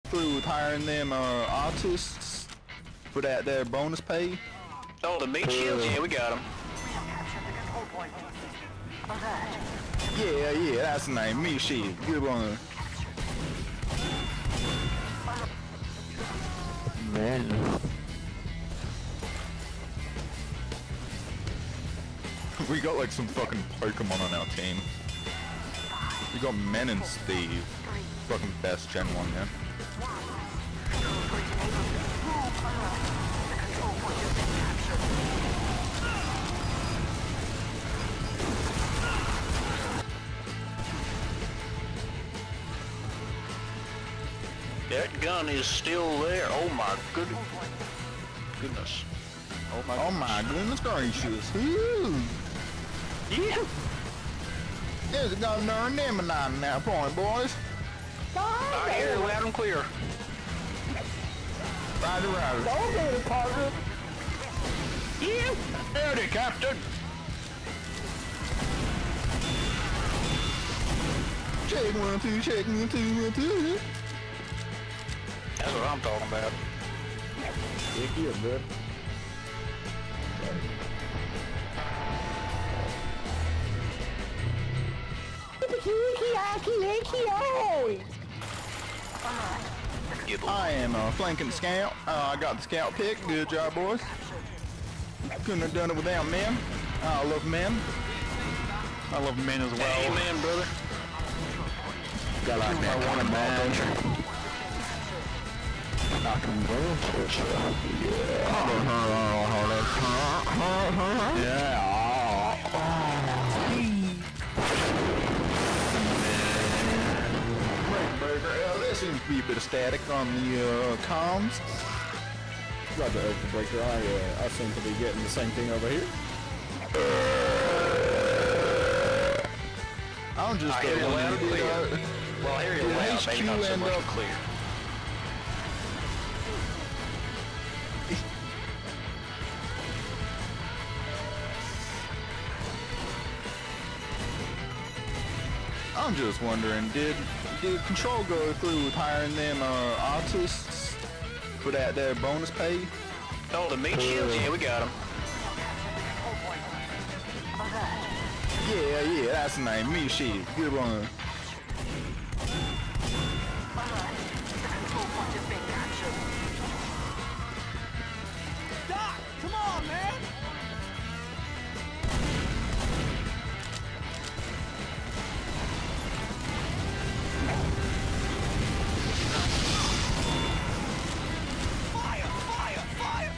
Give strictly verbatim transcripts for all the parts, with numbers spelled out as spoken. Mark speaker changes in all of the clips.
Speaker 1: through with hiring them uh, artists for that their bonus pay?
Speaker 2: Oh, the meat shields? Yeah, we got them.
Speaker 1: Yeah, yeah, that's the name. Meat shield. Good one.
Speaker 3: Man.
Speaker 1: We got like some fucking Pokemon on our team. We got Men and Steve. Fucking best Gen one, man.
Speaker 2: That gun is still there. Oh my goodness. Goodness.
Speaker 1: Oh my, oh my goodness gracious. Ooh.
Speaker 2: Yeah.
Speaker 1: There's a gun darn them a nine now point, boys.
Speaker 2: I hear it loud and clear.
Speaker 1: Rider, rider.
Speaker 3: Don't get it, partner.
Speaker 2: Yeah. Howdy, Captain.
Speaker 1: Check one, two, check one, two, one, two.
Speaker 2: That's what I'm talking about.
Speaker 3: Heck yeah, bud.
Speaker 1: I am a flanking scout. Uh, I got the scout pick. Good job, boys. Couldn't have done it without men. I love men. I love men as well.
Speaker 2: Amen, brother.
Speaker 3: Got like that one man. I can go to yeah. Yeah.
Speaker 1: There seems to be a bit of static on the uh, comms.
Speaker 3: Roger, Overbreaker. I, uh, I seem to be getting the same thing over here.
Speaker 1: I'm just
Speaker 2: I hear you loud and clear.
Speaker 1: Uh,
Speaker 2: Well, I hear you loud, maybe not so much clear.
Speaker 1: I'm just wondering, did did Control go through with hiring them uh, artists for that their bonus pay?
Speaker 2: Oh, the meat shields? Yeah, we got them.
Speaker 1: Yeah, yeah, that's the name. Meat shield. Good one.
Speaker 4: Doc, come on, man! Fire, fire, fire!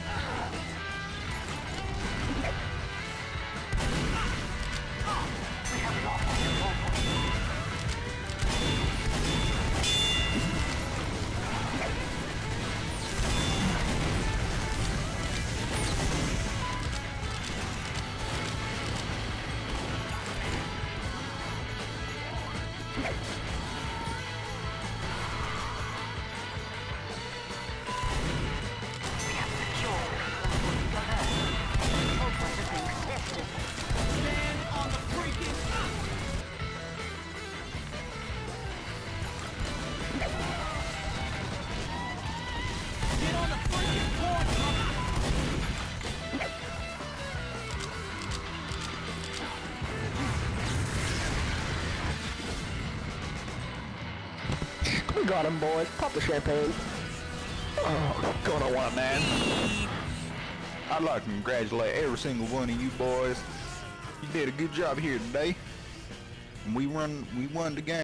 Speaker 4: Stand on the freaking Get on the freaking point!
Speaker 3: We got him, boys. Pop the champagne. Oh, gonna want, man.
Speaker 1: I'd like to congratulate every single one of you boys. You did a good job here today. And we run, we won the game.